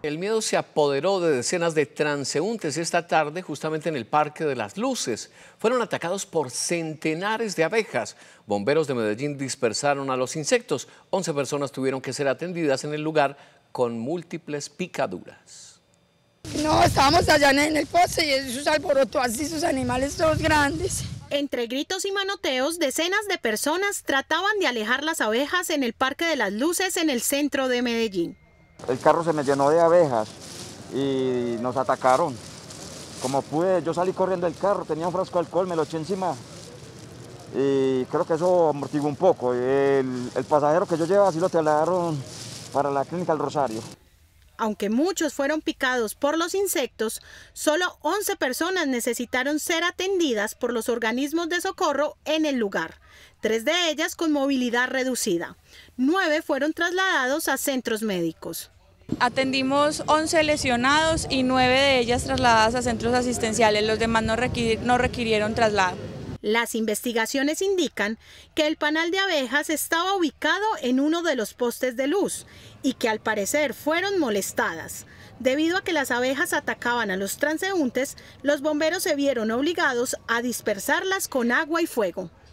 El miedo se apoderó de decenas de transeúntes esta tarde justamente en el Parque de las Luces. Fueron atacados por centenares de abejas. Bomberos de Medellín dispersaron a los insectos. 11 personas tuvieron que ser atendidas en el lugar con múltiples picaduras. No, estábamos allá en el poste y eso se alborotó así, sus animales todos grandes. Entre gritos y manoteos, decenas de personas trataban de alejar las abejas en el Parque de las Luces en el centro de Medellín. El carro se me llenó de abejas y nos atacaron. Como pude, yo salí corriendo del carro, tenía un frasco de alcohol, me lo eché encima y creo que eso amortiguó un poco. El pasajero que yo llevaba sí lo trasladaron para la clínica del Rosario. Aunque muchos fueron picados por los insectos, solo 11 personas necesitaron ser atendidas por los organismos de socorro en el lugar, 3 de ellas con movilidad reducida. 9 fueron trasladados a centros médicos. Atendimos 11 lesionados y 9 de ellas trasladadas a centros asistenciales, los demás no requirieron traslado. Las investigaciones indican que el panal de abejas estaba ubicado en uno de los postes de luz y que al parecer fueron molestadas. Debido a que las abejas atacaban a los transeúntes, los bomberos se vieron obligados a dispersarlas con agua y fuego.